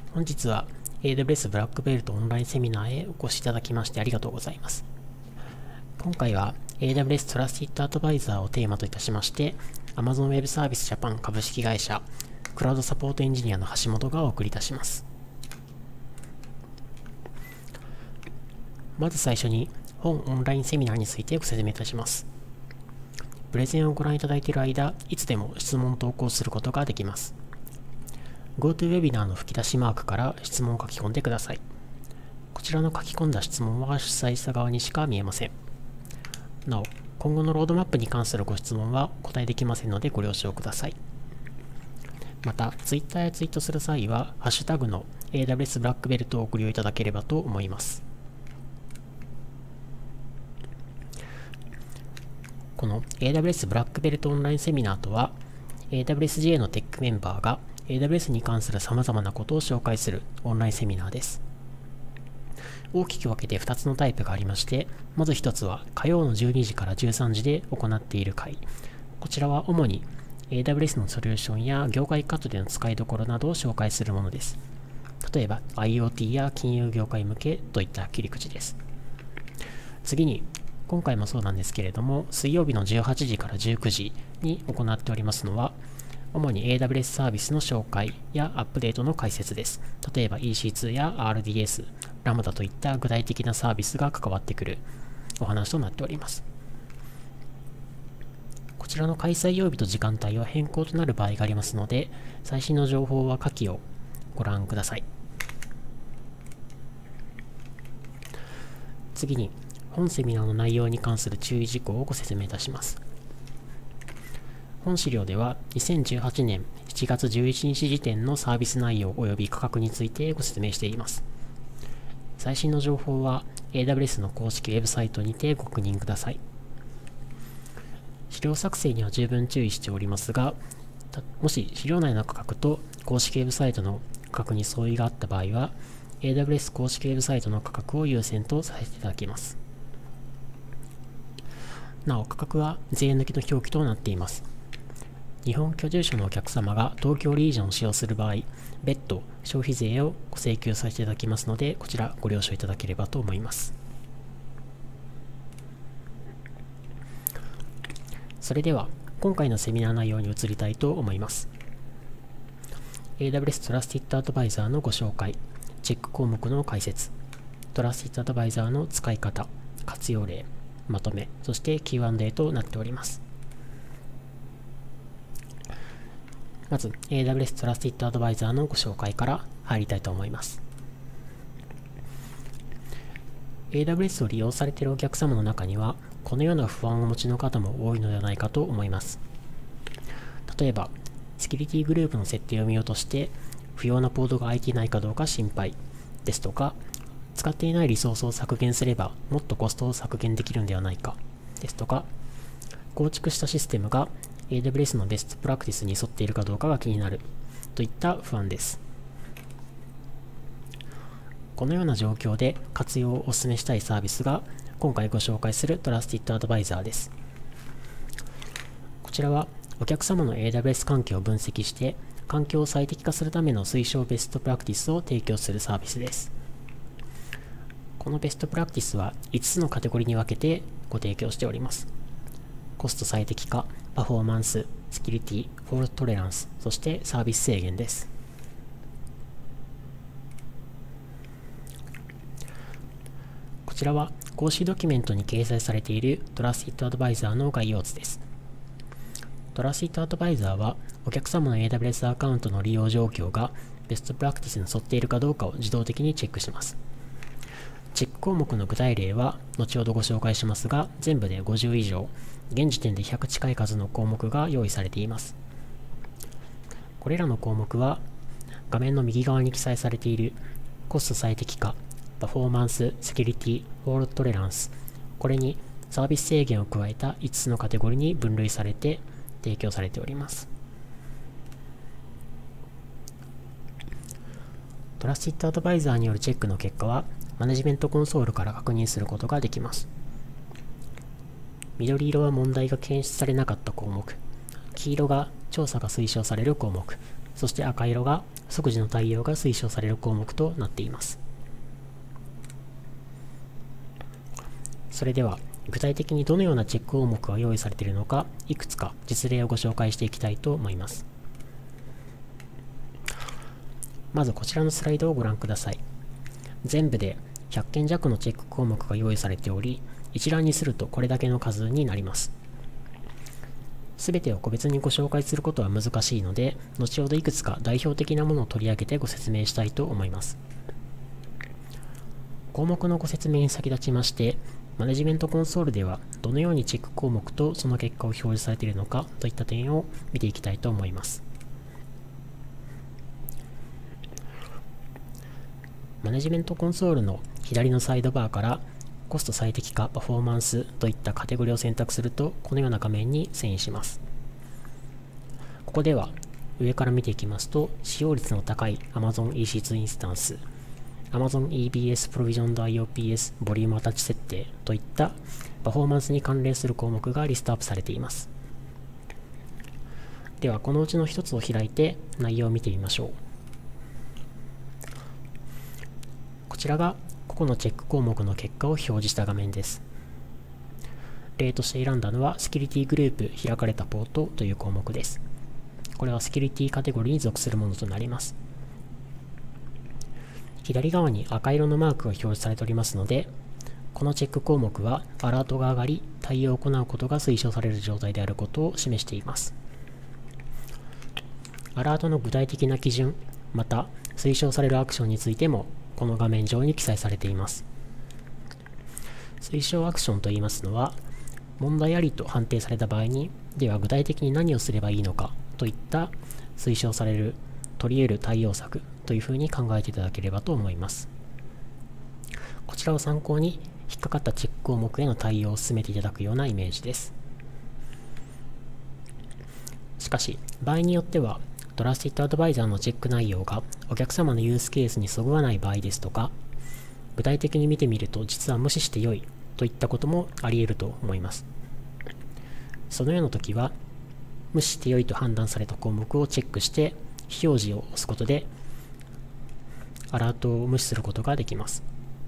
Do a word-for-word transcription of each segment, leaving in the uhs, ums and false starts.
本日は エーダブリューエス ブラックベルトオンラインセミナーへお越しいただきましてありがとうございます。今回は エーダブリューエス Trusted Advisor をテーマといたしまして Amazon Web Service Japan 株式会社クラウドサポートエンジニアの橋本がお送りいたします。まず最初に本オンラインセミナーについてご説明いたします。プレゼンをご覧いただいている間、いつでも質問を投稿することができます。GoToWebinar の吹き出しマークから質問を書き込んでください。こちらの書き込んだ質問は主催者側にしか見えません。なお、今後のロードマップに関するご質問はお答えできませんのでご了承ください。また、Twitter やツイートする際は、ハッシュタグの エーダブリューエス ブラックベルトをご利用いただければと思います。この エーダブリューエス ブラックベルトオンラインセミナーとは、エーダブリューエスジェー のテックメンバーがエーダブリューエス に関する様々なことを紹介するオンラインセミナーです。大きく分けてふたつのタイプがありまして、まずひとつは火曜のじゅうにじからじゅうさんじで行っている会。こちらは主に エーダブリューエス のソリューションや業界カットでの使いどころなどを紹介するものです。例えば IoT や金融業界向けといった切り口です。次に、今回もそうなんですけれども、水曜日のじゅうはちじからじゅうくじに行っておりますのは、主に エーダブリューエス サービスの紹介やアップデートの解説です。例えば イーシーツー や アールディーエス、ラムダといった具体的なサービスが関わってくるお話となっております。こちらの開催曜日と時間帯は変更となる場合がありますので、最新の情報は下記をご覧ください。次に、本セミナーの内容に関する注意事項をご説明いたします。本資料ではにせんじゅうはちねんしちがつじゅういちにち時点のサービス内容及び価格についてご説明しています。最新の情報は エーダブリューエス の公式ウェブサイトにてご確認ください。資料作成には十分注意しておりますが、もし資料内の価格と公式ウェブサイトの価格に相違があった場合は、エーダブリューエス 公式ウェブサイトの価格を優先とさせていただきます。なお、価格は税抜きの表記となっています。日本居住者のお客様が東京リージョンを使用する場合、別途消費税をご請求させていただきますので、こちらご了承いただければと思います。それでは、今回のセミナー内容に移りたいと思います。エーダブリューエス Trusted Advisor のご紹介、チェック項目の解説、Trusted Advisor の使い方、活用例、まとめ、そして キューアンドエー となっております。まず エーダブリューエス Trusted Advisor のご紹介から入りたいと思います。エーダブリューエス を利用されているお客様の中には、このような不安をお持ちの方も多いのではないかと思います。例えば、セキュリティグループの設定を見落として、不要なポートが空いていないかどうか心配ですとか、使っていないリソースを削減すれば、もっとコストを削減できるんではないかですとか、構築したシステムがエーダブリューエス のベストプラクティスに沿っているかどうかが気になるといった不安です。このような状況で活用をお勧めしたいサービスが今回ご紹介する Trusted Advisor です。こちらはお客様の エーダブリューエス 環境を分析して環境を最適化するための推奨ベストプラクティスを提供するサービスです。このベストプラクティスはいつつのカテゴリーに分けてご提供しております。コスト最適化、パフォーマンス、セキュリティ、フォールトトレランス、そしてサービス制限です。こちらは公式ドキュメントに掲載されている Trusted Advisor の概要図です。Trusted Advisor はお客様の エーダブリューエス アカウントの利用状況がベストプラクティスに沿っているかどうかを自動的にチェックします。チェック項目の具体例は後ほどご紹介しますが、全部でごじゅう以上、現時点でひゃく近い数の項目が用意されています。これらの項目は画面の右側に記載されているコスト最適化、パフォーマンス、セキュリティ、フォールトトレランス、これにサービス制限を加えたいつつのカテゴリーに分類されて提供されております。トラスティッドアドバイザーによるチェックの結果はマネジメントコンソールから確認することができます。緑色は問題が検出されなかった項目、黄色が調査が推奨される項目、 そして赤色が即時の対応が推奨される項目となっています。それでは具体的にどのようなチェック項目が用意されているのか、いくつか実例をご紹介していきたいと思います。まずこちらのスライドをご覧ください。全部でひゃっけん弱のチェック項目が用意されており、一覧にするとこれだけの数になります。すべてを個別にご紹介することは難しいので、後ほどいくつか代表的なものを取り上げてご説明したいと思います。項目のご説明に先立ちまして、マネジメントコンソールではどのようにチェック項目とその結果を表示されているのかといった点を見ていきたいと思います。マネジメントコンソールの左のサイドバーからコスト最適化、パフォーマンスといったカテゴリーを選択すると、このような画面に遷移します。ここでは上から見ていきますと、使用率の高い Amazon イーシーツー インスタンス、Amazon イービーエス Provisioned アイオーピーエス ボリュームアタッチ設定といったパフォーマンスに関連する項目がリストアップされています。では、このうちの一つを開いて内容を見てみましょう。こちらが個々のチェック項目の結果を表示した画面です。例として選んだのは、セキュリティグループ開かれたポートという項目です。これはセキュリティカテゴリーに属するものとなります。左側に赤色のマークが表示されておりますので、このチェック項目はアラートが上がり、対応を行うことが推奨される状態であることを示しています。アラートの具体的な基準、また推奨されるアクションについても、この画面上に記載されています。推奨アクションといいますのは、問題ありと判定された場合に、では具体的に何をすればいいのかといった推奨される取り得る対応策というふうに考えていただければと思います。こちらを参考に引っかかったチェック項目への対応を進めていただくようなイメージです。しかし、場合によっては、トラスティッドアドバイザーのチェック内容がお客様のユースケースにそぐわない場合ですとか、具体的に見てみると実は無視して良いといったこともあり得ると思います。そのような時は、無視して良いと判断された項目をチェックして非表示を押すことでアラートを無視することができます。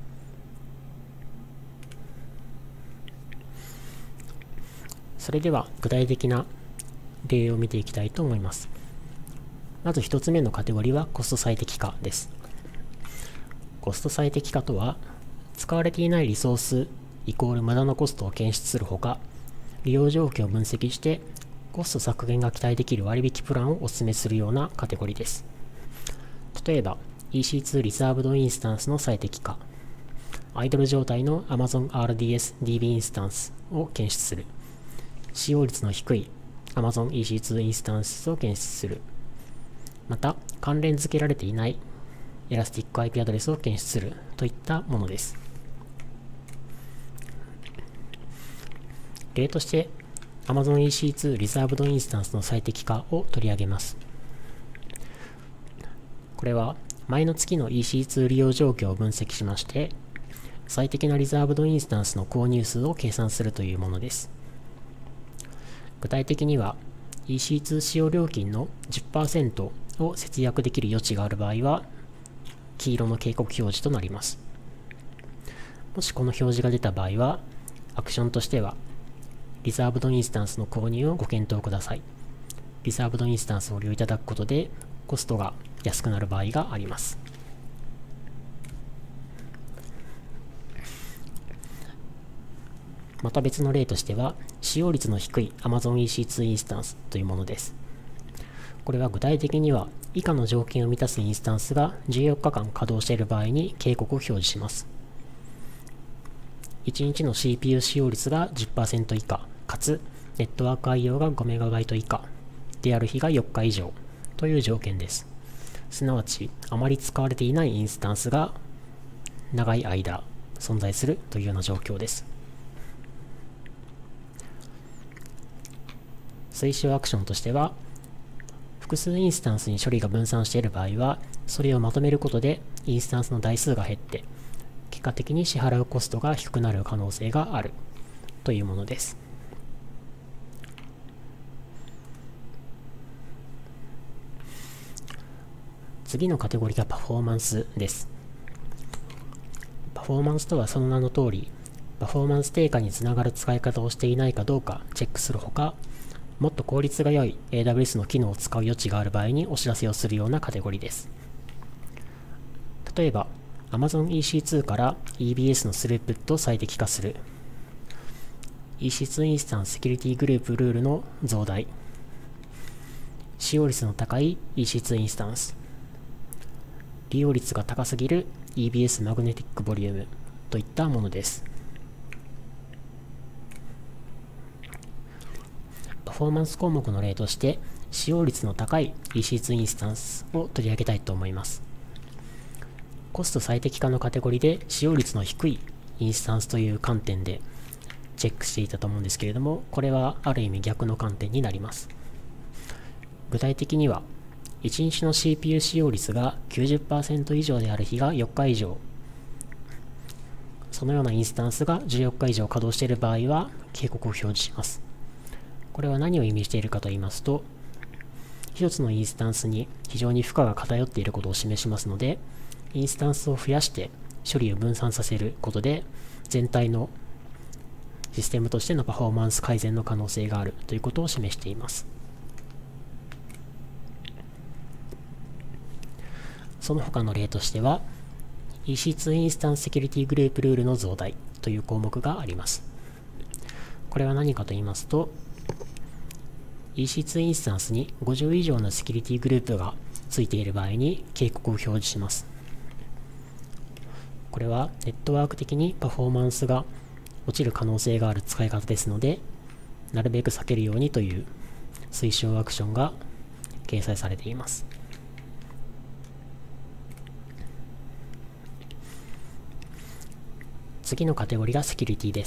それでは具体的な例を見ていきたいと思います。まず一つ目のカテゴリーはコスト最適化です。コスト最適化とは、使われていないリソースイコール無駄なコストを検出するほか、利用状況を分析してコスト削減が期待できる割引プランをお勧めするようなカテゴリーです。例えば イーシーツー リザーブドインスタンスの最適化、アイドル状態の Amazon アールディーエス ディービー インスタンスを検出する、使用率の低い Amazon イーシーツー インスタンスを検出する、また関連付けられていないエラスティック アイピー アドレスを検出するといったものです。例として Amazon イーシーツー Reserved Instance の最適化を取り上げます。これは前の月の イーシーツー 利用状況を分析しまして、最適な Reserved Instance の購入数を計算するというものです。具体的には イーシーツー 使用料金の じゅっパーセント を節約できる余地がある場合は、黄色の警告表示となります。もしこの表示が出た場合は、アクションとしては、リザーブドインスタンスの購入をご検討ください。リザーブドインスタンスを利用いただくことで、コストが安くなる場合があります。また別の例としては、使用率の低い Amazon イーシーツー インスタンスというものです。これは具体的には、以下の条件を満たすインスタンスがじゅうよっかかん稼働している場合に警告を表示します。いちにちの シーピーユー 使用率が じゅっパーセント 以下、かつネットワーク愛用が ごメガバイト 以下である日がよっか以上という条件です。すなわち、あまり使われていないインスタンスが長い間存在するというような状況です。推奨アクションとしては、複数インスタンスに処理が分散している場合は、それをまとめることでインスタンスの台数が減って、結果的に支払うコストが低くなる可能性があるというものです。 次のカテゴリーがパフォーマンスです。パフォーマンスとはその名の通り、パフォーマンス低下につながる使い方をしていないかどうかチェックするほか、もっと効率が良い エーダブリューエス の機能を使う余地がある場合にお知らせをするようなカテゴリーです。例えば、Amazon イーシーツー から イービーエス のスループットを最適化する、イーシーツー インスタンスセキュリティグループルールの増大、使用率の高い イーシーツー インスタンス、利用率が高すぎる イービーエス マグネティックボリュームといったものです。パフォーマンス項目の例として、使用率の高い イーシーツー インスタンスを取り上げたいと思います。コスト最適化のカテゴリーで使用率の低いインスタンスという観点でチェックしていたと思うんですけれども、これはある意味逆の観点になります。具体的には、いちにちの シーピーユー 使用率が きゅうじゅっパーセント 以上である日がよっか以上、そのようなインスタンスがじゅうよっか以上稼働している場合は警告を表示します。これは何を意味しているかと言いますと、一つのインスタンスに非常に負荷が偏っていることを示しますので、インスタンスを増やして処理を分散させることで、全体のシステムとしてのパフォーマンス改善の可能性があるということを示しています。その他の例としては、イーシーツー インスタンスセキュリティグループルールの増大という項目があります。これは何かと言いますと、イーシーツー インスタンスにごじゅう以上のセキュリティグループがついている場合に警告を表示します。これはネットワーク的にパフォーマンスが落ちる可能性がある使い方ですので、なるべく避けるようにという推奨アクションが掲載されています。次のカテゴリーがセキュリティです。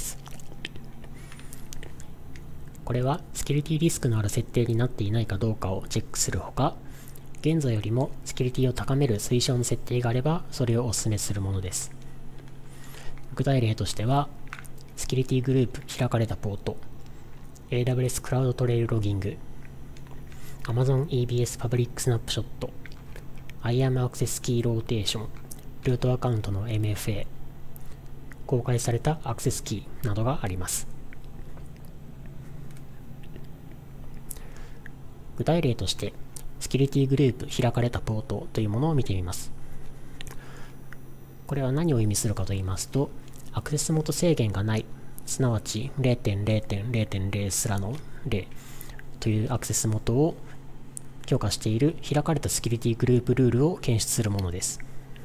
これはセキュリティリスクのある設定になっていないかどうかをチェックするほか、現在よりもセキュリティを高める推奨の設定があれば、それをお勧めするものです。具体例としては、セキュリティグループ開かれたポート、エーダブリューエス クラウドトレイルロギング、Amazon イービーエス パブリックスナップショット、アイアム アクセスキーローテーション、ルートアカウントの エムエフエー、公開されたアクセスキーなどがあります。具体例として、セキュリティグループ開かれたポートというものを見てみます。これは何を意味するかと言いますと、アクセス元制限がない、すなわち ゼロてんゼロてんゼロてんゼロ すらのゼロというアクセス元を許可している開かれたセキュリティグループルールを検出するものです。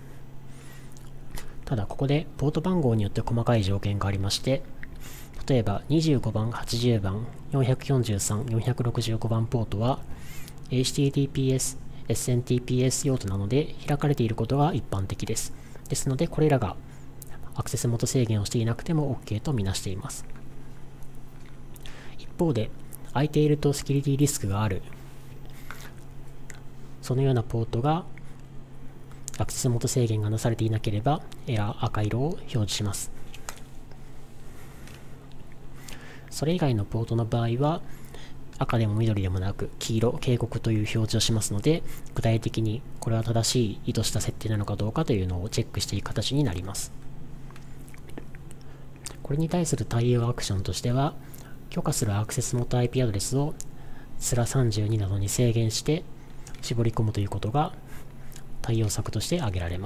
ただここでポート番号によって細かい条件がありまして、例えばにじゅうごばん、はちじゅうばん、よんひゃくよんじゅうさん、よんひゃくろくじゅうごばんポートは エイチティーティーピーエス、エスエヌティーピーエス 用途なので開かれていることが一般的です。ですのでこれらがアクセス元制限をしていなくても OK とみなしています。一方で、空いているとセキュリティリスクがある、そのようなポートがアクセス元制限がなされていなければエラー赤色を表示します。それ以外のポートの場合は赤でも緑でもなく黄色、警告という表示をしますので、具体的にこれは正しい意図した設定なのかどうかというのをチェックしていく形になります。これに対する対応アクションとしては、許可するアクセス元 アイピー アドレスをスラさんじゅうになどに制限して絞り込むということが対応策として挙げられます。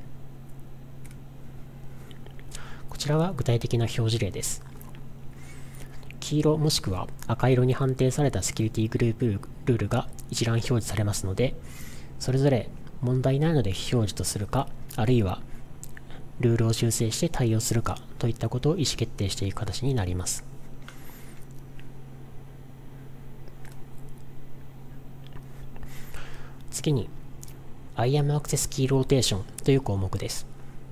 こちらは具体的な表示例です。黄色もしくは赤色に判定されたセキュリティグループルールが一覧表示されますので、それぞれ問題ないので非表示とするか、あるいはルールを修正して対応するかといったことを意思決定していく形になります。次に アイアム Access Key Rotation という項目です。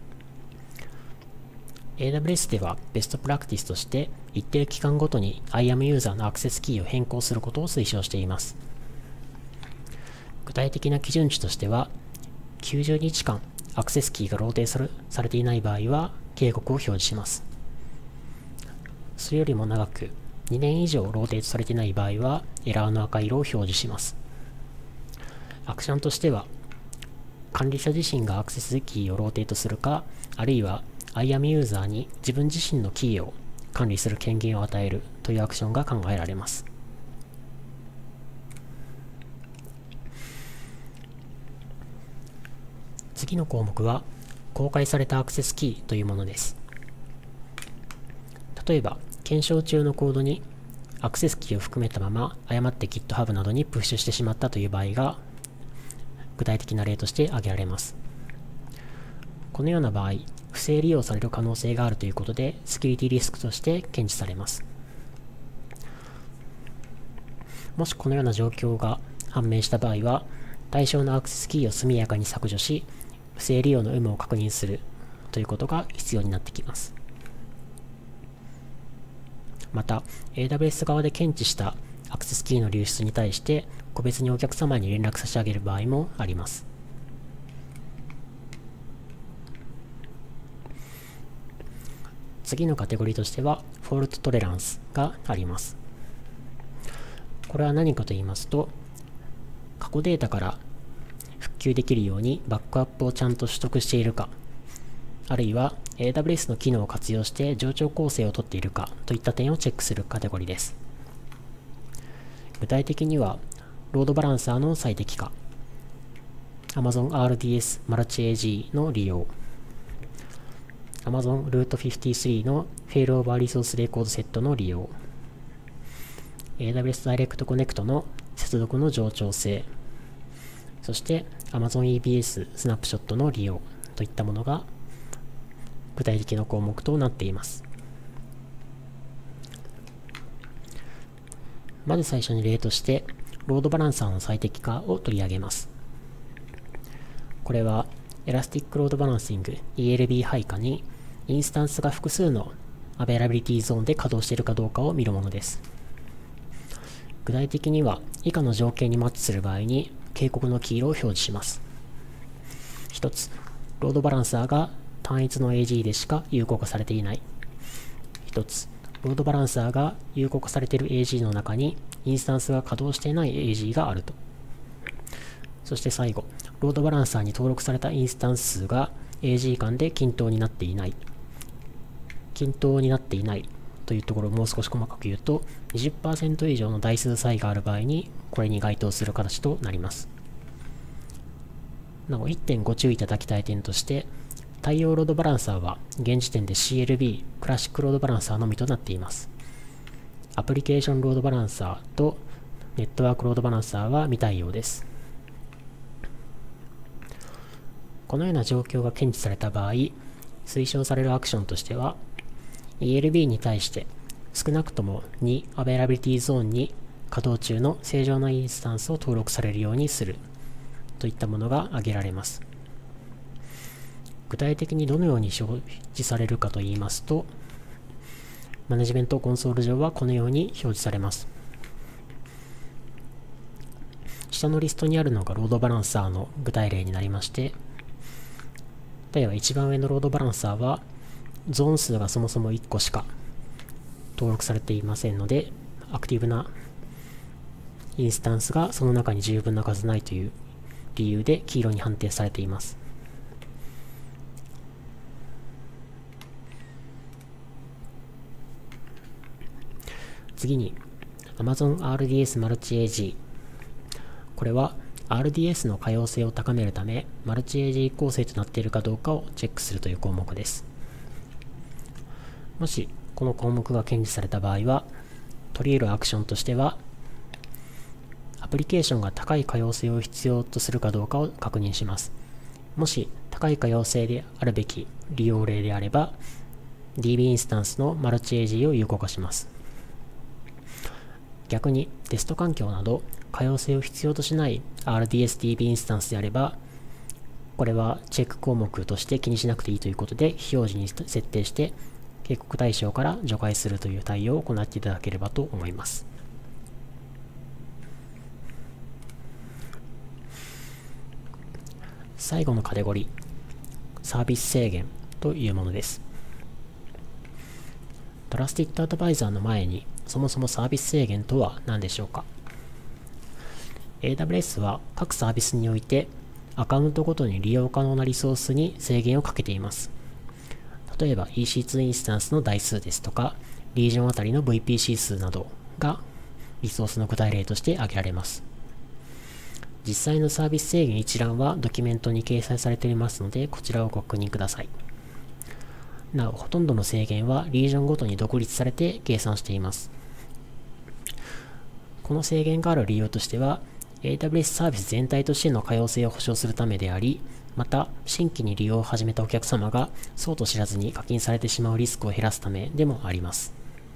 エーダブリューエス ではベストプラクティスとして一定期間ごとに アイアム ユーザーのアクセスキーを変更することを推奨しています。具体的な基準値としては、きゅうじゅうにちかんアクセスキーがローテートされていない場合は警告を表示します。それよりも長くにねん以上ローテートされていない場合はエラーの赤色を表示します。アクションとしては、 管理者自身がアクセスキーをローテートするか、あるいは アイアム ユーザーに自分自身のキーを管理する権限を与えるというアクションが考えられます。次の項目は公開されたアクセスキーというものです。例えば、検証中のコードにアクセスキーを含めたまま誤って GitHub などにプッシュしてしまったという場合が具体的な例として挙げられます。このような場合、不正利用される可能性があるということで、セキュリティリスクとして検知されます。もしこのような状況が判明した場合は、対象のアクセスキーを速やかに削除し、不正利用の有無を確認するということが必要になってきます。また、エーダブリューエス 側で検知したアクセスキーの流出に対して、個別にお客様に連絡差し上げる場合もあります。次のカテゴリーとしては、フォルトトレランスがあります。これは何かと言いますと、過去データから復旧できるようにバックアップをちゃんと取得しているか、あるいは エーダブリューエス の機能を活用して冗長構成をとっているかといった点をチェックするカテゴリーです。具体的には、ロードバランサーの最適化、Amazon アールディーエス マルチ エージー の利用、Amazon ルートごじゅうさんの Failover Resource Record Set の利用、エーダブリューエス Direct Connect の接続の冗長性、そして Amazon イービーエス Snapshot の利用といったものが具体的な項目となっています。まず最初に例として、ロードバランサーの最適化を取り上げます。これは、Elastic Load Balancing イーエルビー 配下に、インスタンスが複数の Availability Zone で稼働しているかどうかを見るものです。具体的には、以下の条件にマッチする場合に、警告の黄色を表示します。ひとつ、ロードバランサーが単一の エージー でしか有効化されていない。ひとつ、ロードバランサーが有効化されている エージー の中にインスタンスが稼働していない エージー があると。そして最後、ロードバランサーに登録されたインスタンス数が エージー 間で均等になっていない。均等になっていないというところをもう少し細かく言うと、にじゅっパーセント 以上の台数差異がある場合にこれに該当する形となります。なおいってんご注意いただきたい点として、対応ロードバランサーは現時点で シーエルビー クラシックロードバランサーのみとなっています。アプリケーションロードバランサーとネットワークロードバランサーは未対応です。このような状況が検知された場合、推奨されるアクションとしては、イーエルビー に対して少なくともに Availability Zone に稼働中の正常なインスタンスを登録されるようにするといったものが挙げられます。具体的にどのように表示されるかといいますと、マネジメントコンソール上はこのように表示されます。下のリストにあるのがロードバランサーの具体例になりまして、例えば一番上のロードバランサーは、ゾーン数がそもそもいっこしか登録されていませんので、アクティブなインスタンスがその中に十分な数ないという理由で黄色に判定されています。次に Amazon アールディーエス マルチ エージー。これは アールディーエス の可用性を高めるため、マルチ エージー 構成となっているかどうかをチェックするという項目です。もしこの項目が検知された場合は、取り得るアクションとしては、アプリケーションが高い可用性を必要とするかどうかを確認します。もし高い可用性であるべき利用例であれば、ディービー インスタンスのマルチ エージー を有効化します。逆にテスト環境など可用性を必要としない アールディーエス ディービー インスタンスであれば、これはチェック項目として気にしなくていいということで非表示に設定して警告対象から除外するという対応を行っていただければと思います。最後のカテゴリー、サービス制限というものです。トラスティッドアドバイザーの前に、そもそもサービス制限とは何でしょうか。エーダブリューエス は各サービスにおいてアカウントごとに利用可能なリソースに制限をかけています。例えば イーシーツー インスタンスの台数ですとか、リージョンあたりの ブイピーシー 数などがリソースの具体例として挙げられます。実際のサービス制限一覧はドキュメントに掲載されていますので、こちらをご確認ください。なお、ほとんどの制限はリージョンごとに独立されて計算しています。この制限がある理由としては、エーダブリューエス サービス全体としての可用性を保証するためであり、また、新規に利用を始めたお客様がそうと知らずに課金されてしまうリスクを減らすためでもあります。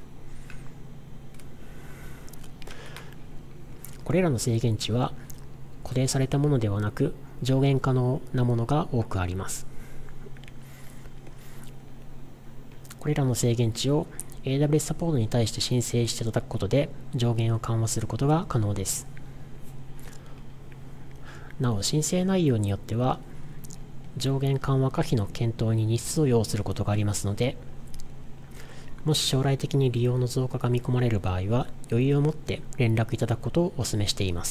これらの制限値は固定されたものではなく、上限可能なものが多くあります。これらの制限値を エーダブリューエス サポートに対して申請していただくことで上限を緩和することが可能です。なお、申請内容によっては上限緩和可否の検討に日数を要することがありますので、もし将来的に利用の増加が見込まれる場合は余裕を持って連絡いただくことをお勧めしています。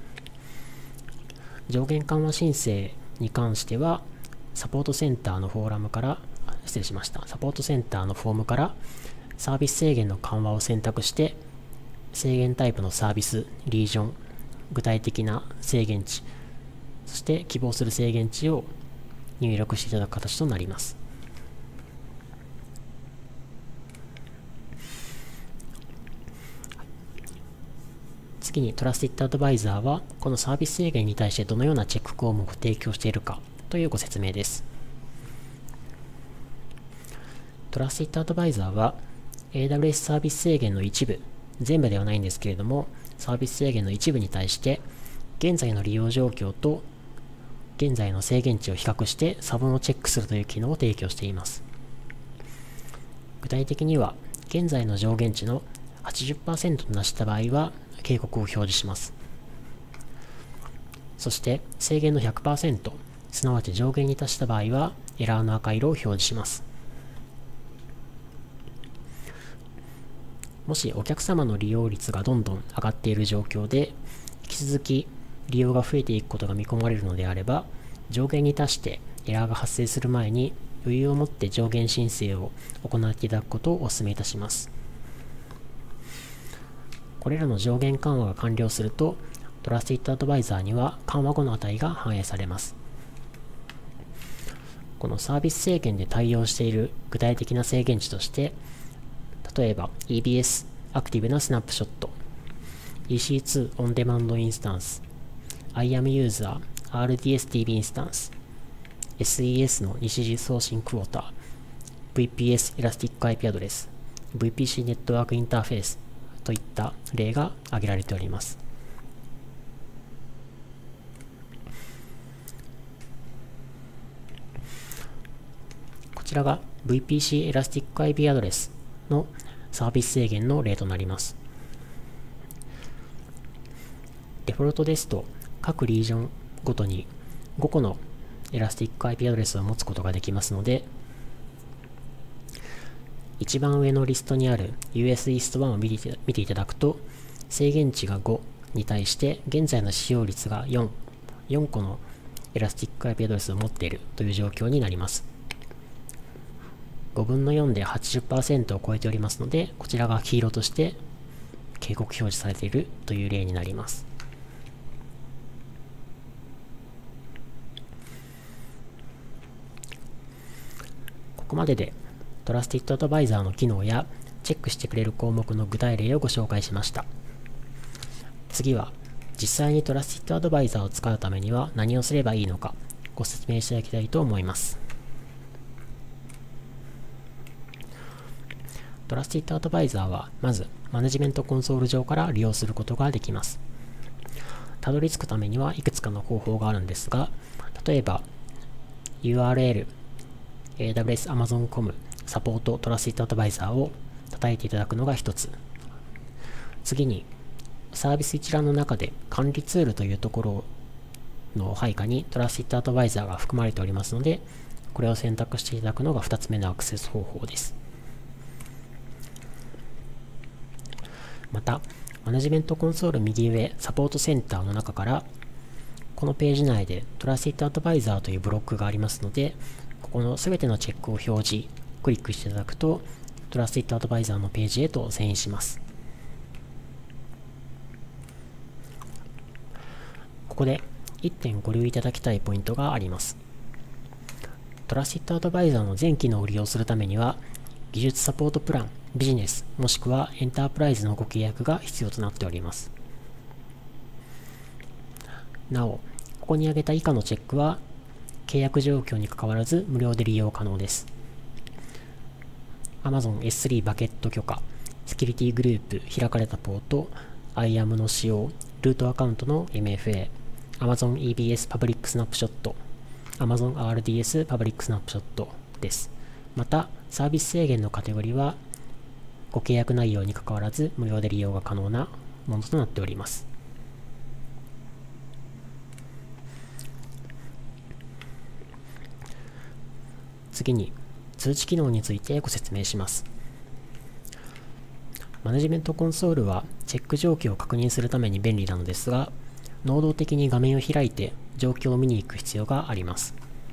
上限緩和申請に関しては、サポートセンターのフォーラムから、失礼しました。サポートセンターのフォームからサービス制限の緩和を選択して、制限タイプのサービス、リージョン、具体的な制限値、そして希望する制限値を入力していただく形となります。次に、トラスティッドアドバイザーはこのサービス制限に対してどのようなチェック項目を提供しているかというご説明です。トラスティッドアドバイザーは エーダブリューエス サービス制限の一部、全部ではないんですけれども、サービス制限の一部に対して現在の利用状況と現在の制限値を比較して差分をチェックするという機能を提供しています。具体的には、現在の上限値の はちじゅっパーセント となした場合は警告を表示します。そして制限の ひゃくパーセント、すなわち上限に達した場合はエラーの赤色を表示します。もしお客様の利用率がどんどん上がっている状況で、引き続き利用が増えていくことが見込まれるのであれば、上限に達してエラーが発生する前に余裕を持って上限申請を行っていただくことをお勧めいたします。これらの上限緩和が完了すると、トラスティッドアドバイザーには緩和後の値が反映されます。このサービス制限で対応している具体的な制限値として、例えば イービーエス アクティブなスナップショット、イーシーツー オンデマンドインスタンス、アイアム ユーザー、アールディーエスティービー インスタンス、エスイーエス の日時送信クォーター、ブイピーエス エラスティック アイピー アドレス、ブイピーシー ネットワークインターフェースといった例が挙げられております。こちらが ブイピーシー エラスティック アイピー アドレスのサービス制限の例となります。デフォルトですと、各リージョンごとにごこのエラスティック アイピー アドレスを持つことができますので、一番上のリストにある ユーエス イーストワンを見て、見ていただくと、制限値がごに対して現在の使用率がよん、よんこのエラスティック アイピー アドレスを持っているという状況になります。ごぶんのよんで はちじゅっパーセント を超えておりますので、こちらが黄色として警告表示されているという例になります。ここまででトラスティッドアドバイザーの機能やチェックしてくれる項目の具体例をご紹介しました。次は実際にトラスティッドアドバイザーを使うためには何をすればいいのかご説明していただきたいと思います。トラスティッドアドバイザーはまずマネジメントコンソール上から利用することができます。たどり着くためにはいくつかの方法があるんですが、例えば ユーアールエル、エーダブリューエス アマゾン コム サポートトラスティッドアドバイザーを叩いていただくのが一つ。次にサービス一覧の中で管理ツールというところの配下にトラスティッドアドバイザーが含まれておりますので、これを選択していただくのが二つ目のアクセス方法です。また、マネジメントコンソール右上サポートセンターの中からこのページ内で Trusted Advisor というブロックがありますので、ここのすべてのチェックを表示、クリックしていただくと Trusted Advisor のページへと遷移します。ここでいってんご留意いただきたいポイントがあります。Trusted Advisor の全機能を利用するためには、技術サポートプラン、ビジネス、もしくはエンタープライズのご契約が必要となっております。なお、ここに挙げた以下のチェックは、契約状況にかかわらず無料で利用可能です。Amazon エススリー バケット許可、セキュリティグループ、開かれたポート、アイアム の使用、ルートアカウントの エムエフエー、Amazon イービーエス パブリックスナップショット、Amazon アールディーエス パブリックスナップショットです。また、サービス制限のカテゴリーは、ご契約内容にかかわらず無料で利用が可能なものとなっております。次に、通知機能についてご説明します。マネジメントコンソールはチェック状況を確認するために便利なのですが、能動的に画面を開いて状況を見に行く必要があります。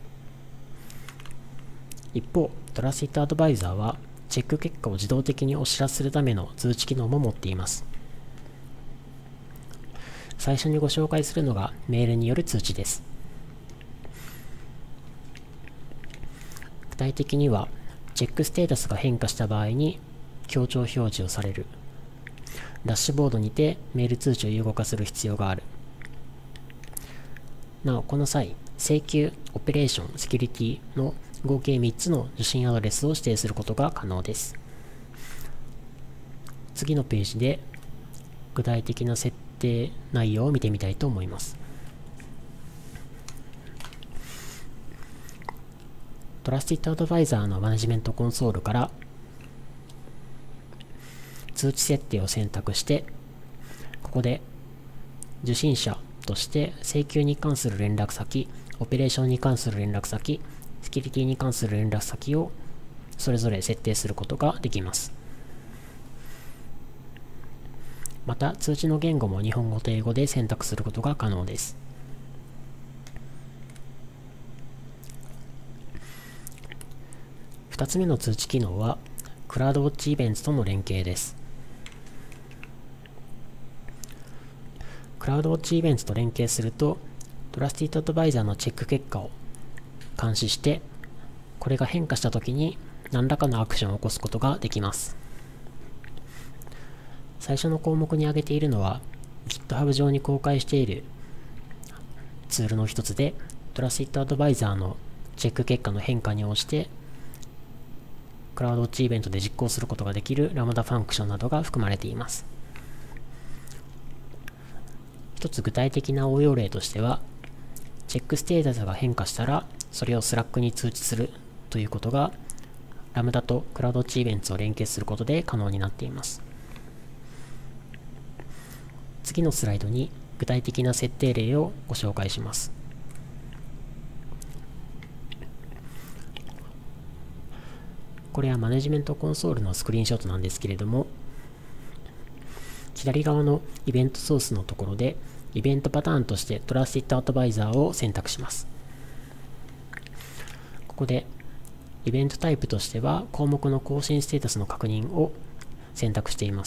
一方、Trusted Advisorはチェック結果を自動的にお知らせするための通知機能も持っています。最初にご紹介するのがメールによる通知です。具体的には、チェックステータスが変化した場合に強調表示をされる。ダッシュボードにてメール通知を有効化する必要がある。なお、この際、請求、オペレーション、セキュリティの合計みっつの受信アドレスを指定することが可能です。次のページで具体的な設定内容を見てみたいと思います。Trusted Advisor のマネジメントコンソールから通知設定を選択して、ここで受信者として請求に関する連絡先、オペレーションに関する連絡先、セキュリティに関する連絡先をそれぞれ設定することができます。また、通知の言語も日本語と英語で選択することが可能です。ふたつめの通知機能は、クラウドウォッチイベントとの連携です。クラウドウォッチイベントと連携すると、Trusted Advisorのチェック結果を監視して、これが変化したときに何らかのアクションを起こすことができます。最初の項目に挙げているのは、GitHub 上に公開しているツールの一つで、Trusted Advisorのチェック結果の変化に応じて、クラウドウォッチイベントで実行することができるラムダファンクションなどが含まれています。一つ具体的な応用例としては、チェックステータスが変化したら、それを Slack に通知するということが、ラムダとクラウドウォッチイベントを連携することで可能になっています。次のスライドに具体的な設定例をご紹介します。これはマネジメントコンソールのスクリーンショットなんですけれども、左側のイベントソースのところで、イベントパターンとして Trusted Advisor を選択します。ここで、イベントタイプとしては、項目の更新ステータスの確認を選択しています。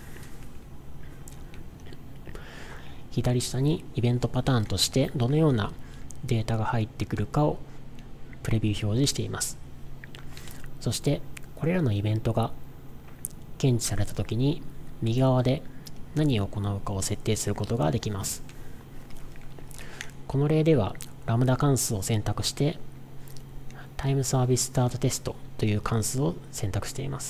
左下にイベントパターンとしてどのようなデータが入ってくるかをプレビュー表示しています。そして、これらのイベントが検知されたときに、右側で何を行うかを設定することができます。この例では、ラムダ関数を選択して、タイムサービススタートテストという関数を選択しています。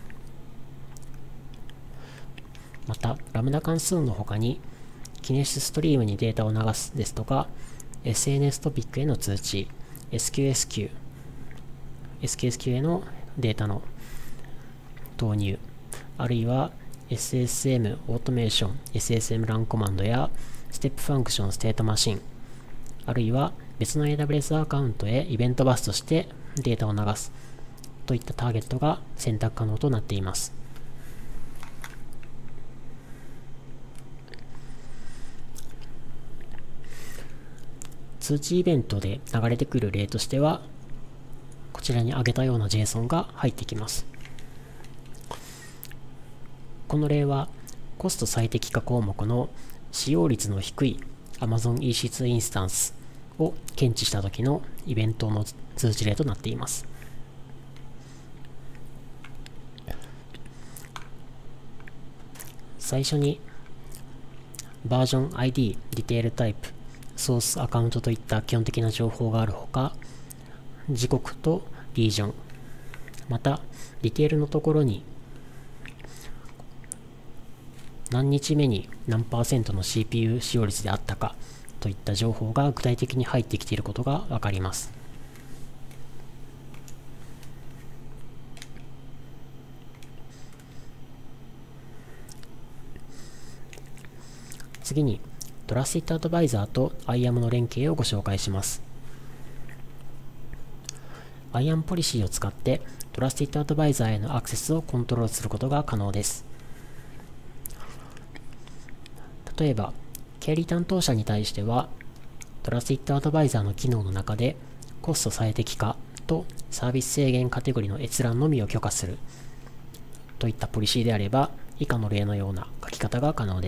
また、ラムダ関数の他に、キネシスストリームにデータを流すですとか、エスエヌエス トピックへの通知、エスキューエスキュー、エスキューエスキュー へのデータの投入、あるいは エスエスエム オートメーション、エスエスエム ランコマンドやステップファンクションステートマシン、あるいは別の エーダブリューエス アカウントへイベントバスとしてデータを流すといったターゲットが選択可能となっています。 通知イベントで流れてくる例としては、こちらに挙げたような JSON が入ってきます。この例は、コスト最適化項目の使用率の低い Amazon イーシーツー インスタンスを検知した時のイベントの通知例となっています。最初にバージョン アイディー、ディテールタイプ、ソースアカウントといった基本的な情報があるほか、時刻とリージョン、またディテールのところに何日目に何パーセントの シーピーユー 使用率であったかといった情報が具体的に入ってきていることがわかります。次に、トラスティッドアドバイザーと アイアム の連携をご紹介します。アイアム ポリシーを使ってトラスティッドアドバイザーへのアクセスをコントロールすることが可能です。例えば、経理担当者に対しては、トラスティッドアドバイザーの機能の中で、コスト最適化とサービス制限カテゴリーの閲覧のみを許可するといったポリシーであれば、以下の例のような書き方が可能です。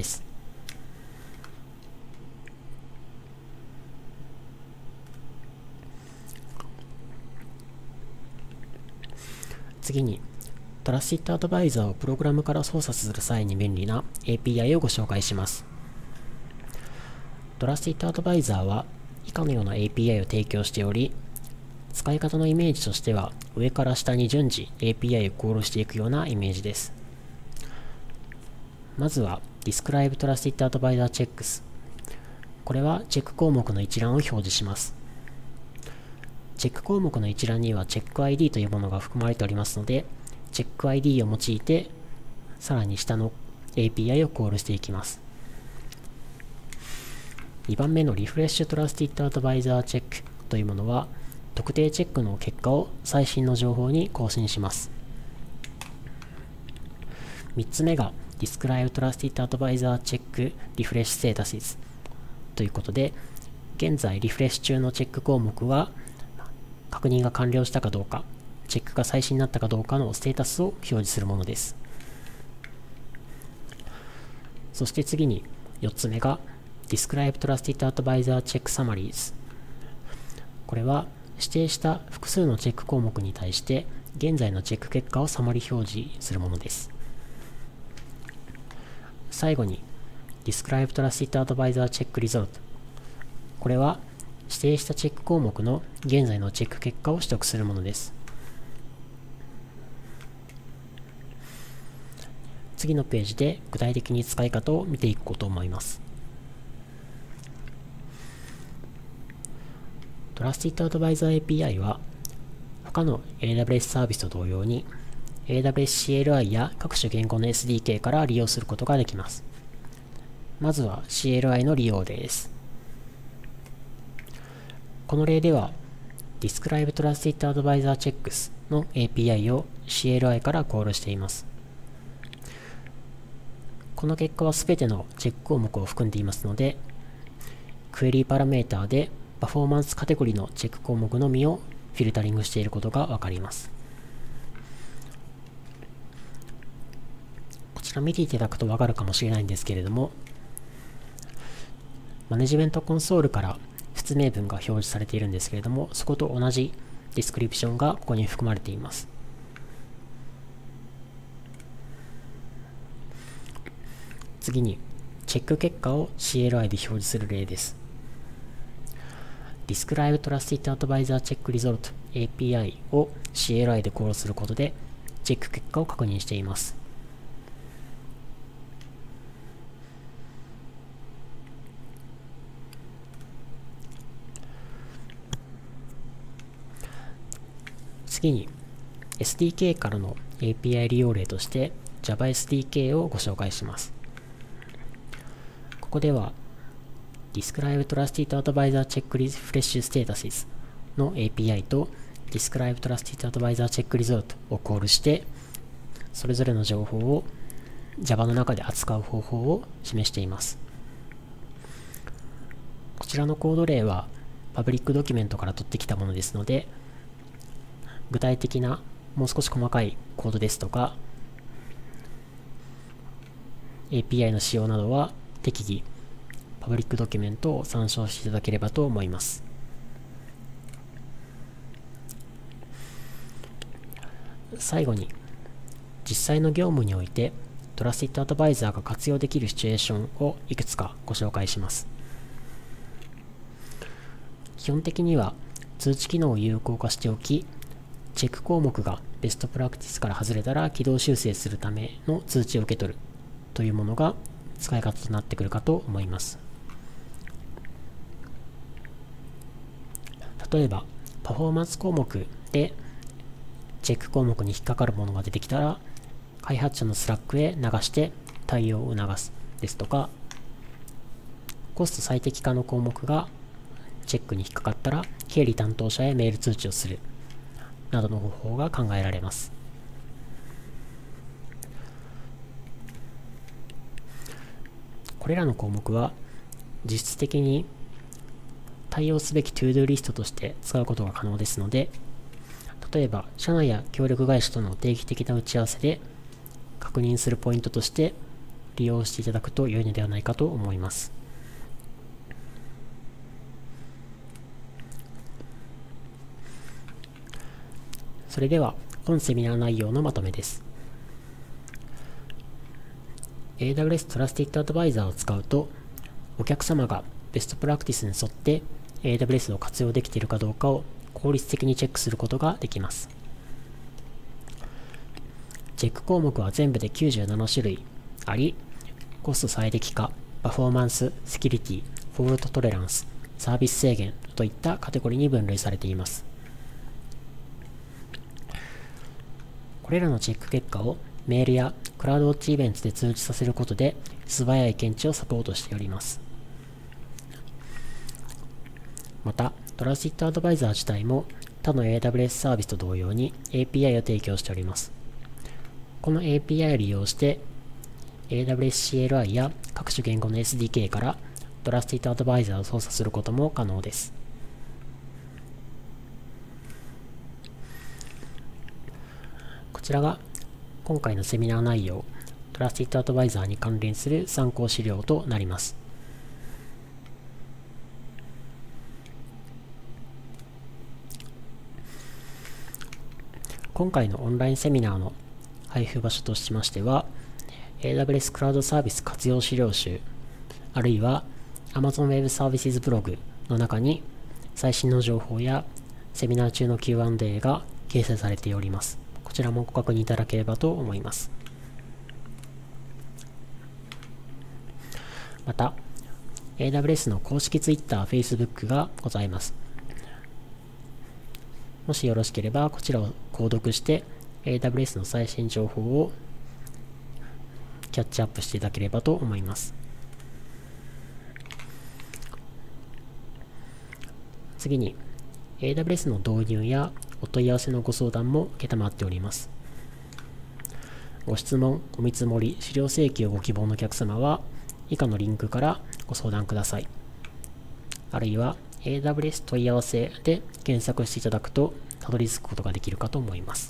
次に、トラスティッドアドバイザーをプログラムから操作する際に便利な エーピーアイ をご紹介します。トラスティッドアドバイザーは以下のような エーピーアイ を提供しており、使い方のイメージとしては上から下に順次 エーピーアイ をコールしていくようなイメージです。まずは Describe Trusted Advisor Checks。これはチェック項目の一覧を表示します。チェック項目の一覧にはチェック アイディー というものが含まれておりますので、チェック アイディー を用いて、さらに下の エーピーアイ をコールしていきます。にばんめの Refresh Trusted Advisor Check というものは、特定チェックの結果を最新の情報に更新します。みっつめが Describe Trusted Advisor Check Refresh Statuses ということで、現在リフレッシュ中のチェック項目は、確認が完了したかどうか、チェックが最新になったかどうかのステータスを表示するものです。そして次によっつめが Describe Trusted Advisor Check Summaries。これは指定した複数のチェック項目に対して現在のチェック結果をサマリ表示するものです。最後に Describe Trusted Advisor Check Result。これは指定したチェック項目の現在のチェック結果を取得するものです。次のページで具体的に使い方を見ていこうと思います。Trusted Advisor エーピーアイ は他の エーダブリューエス サービスと同様に エーダブリューエス シーエルアイ や各種言語の エスディーケー から利用することができます。まずは シーエルアイ の利用例です。この例では Describe Trusted Advisor Checks の エーピーアイ を シーエルアイ からコールしています。この結果はすべてのチェック項目を含んでいますので、クエリーパラメータでパフォーマンスカテゴリーのチェック項目のみをフィルタリングしていることがわかります。こちら見ていただくとわかるかもしれないんですけれども、マネジメントコンソールから説明文が表示されているんですけれども、そこと同じディスクリプションがここに含まれています。次に、チェック結果を シーエルアイ で表示する例です。Describe Trusted Advisor Check Result エーピーアイ を シーエルアイ でコールすることで、チェック結果を確認しています。次に エスディーケー からの エーピーアイ 利用例として Java エスディーケー をご紹介します。ここでは Describe Trusted Advisor Check Refresh Statuses の エーピーアイ と Describe Trusted Advisor Check Result をコールして、それぞれの情報を Java の中で扱う方法を示しています。こちらのコード例はパブリックドキュメントから取ってきたものですので、具体的なもう少し細かいコードですとか エーピーアイ の仕様などは適宜パブリックドキュメントを参照していただければと思います。最後に、実際の業務においてトラスティッドアドバイザーが活用できるシチュエーションをいくつかご紹介します。基本的には通知機能を有効化しておき、チェック項目がベストプラクティスから外れたら軌道修正するための通知を受け取るというものが使い方となってくるかと思います。例えば、パフォーマンス項目でチェック項目に引っかかるものが出てきたら、開発者のスラックへ流して対応を促すですとか、コスト最適化の項目がチェックに引っかかったら経理担当者へメール通知をするなどの方法が考えられます。これらの項目は実質的に対応すべき ToDo リストとして使うことが可能ですので、例えば社内や協力会社との定期的な打ち合わせで確認するポイントとして利用していただくと良いのではないかと思います。それでは本セミナー内容のまとめです。エーダブリューエス Trusted Advisor を使うと、お客様がベストプラクティスに沿って エーダブリューエス を活用できているかどうかを効率的にチェックすることができます。チェック項目は全部できゅうじゅうなな種類あり、コスト最適化、パフォーマンス、セキュリティ、フォールトトレランス、サービス制限といったカテゴリーに分類されています。これらのチェック結果をメールやクラウドウォッチイベントで通知させることで素早い検知をサポートしております。また、トラスティッドアドバイザー自体も他の エーダブリューエス サービスと同様に エーピーアイ を提供しております。この エーピーアイ を利用して エーダブリューエス シーエルアイ や各種言語の エスディーケー からトラスティッドアドバイザーを操作することも可能です。こちらが今回のセミナー内容、トラスティッドアドバイザーに関連する参考資料となります。今回のオンラインセミナーの配布場所としましては、エーダブリューエス クラウドサービス活用資料集、あるいは Amazon Web Services ブログの中に最新の情報やセミナー中の キューアンドエー が掲載されております。こちらもご確認いただければと思います。また、エーダブリューエス の公式 Twitter、Facebook がございます。もしよろしければ、こちらを購読して、エーダブリューエス の最新情報をキャッチアップしていただければと思います。次に、エーダブリューエス の導入やお問い合わせのご相談も承っております。ご質問、お見積もり、資料請求をご希望のお客様は、以下のリンクからご相談ください。あるいは、エーダブリューエス 問い合わせで検索していただくと、たどり着くことができるかと思います。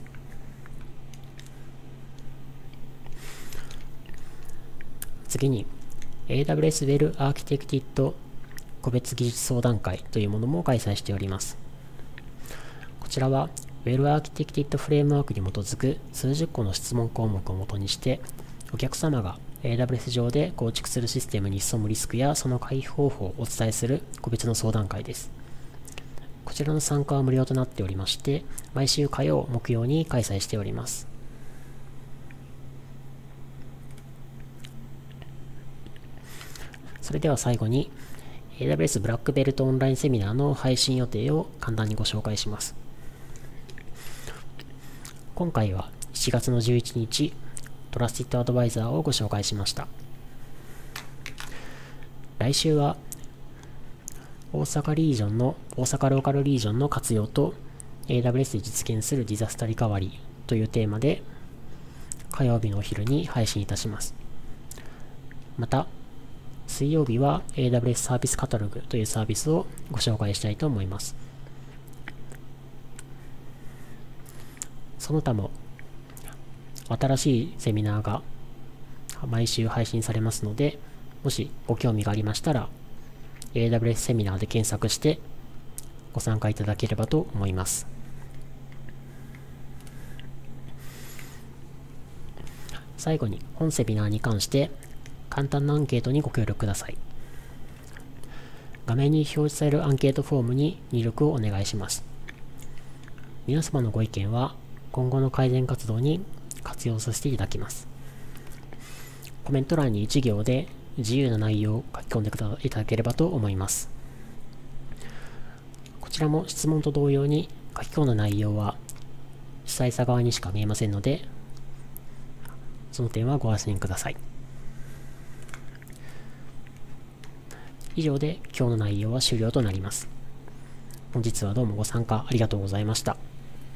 次に、エーダブリューエス Well Architected 個別技術相談会というものも開催しております。こちらは Well Architected フレームワークに基づく数十個の質問項目をもとにして、お客様が エーダブリューエス 上で構築するシステムに潜むリスクやその回避方法をお伝えする個別の相談会です。こちらの参加は無料となっておりまして、毎週火曜、木曜に開催しております。それでは最後に、エーダブリューエス ブラックベルトオンラインセミナーの配信予定を簡単にご紹介します。今回はしちがつのじゅういちにち、トラスティッドアドバイザーをご紹介しました。来週は、大阪リージョンの、大阪ローカルリージョンの活用と エーダブリューエス で実現するディザスタリカバリーというテーマで、火曜日のお昼に配信いたします。また、 水曜日は エーダブリューエス サービスカタログというサービスをご紹介したいと思います。その他も新しいセミナーが毎週配信されますので、もしご興味がありましたら エーダブリューエス セミナーで検索してご参加いただければと思います。最後に本セミナーに関して簡単なアンケートにご協力ください。画面に表示されるアンケートフォームに入力をお願いします。皆様のご意見は今後の改善活動に活用させていただきます。コメント欄にいち行で自由な内容を書き込んでいただければと思います。こちらも質問と同様に書き込んだ内容は主催者側にしか見えませんので、その点はご安心ください。以上で今日の内容は終了となります。本日はどうもご参加ありがとうございました。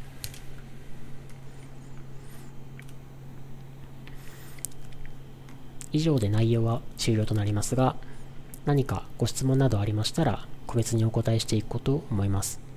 以上で内容は終了となりますが、何かご質問などありましたら個別にお答えしていくことと思います。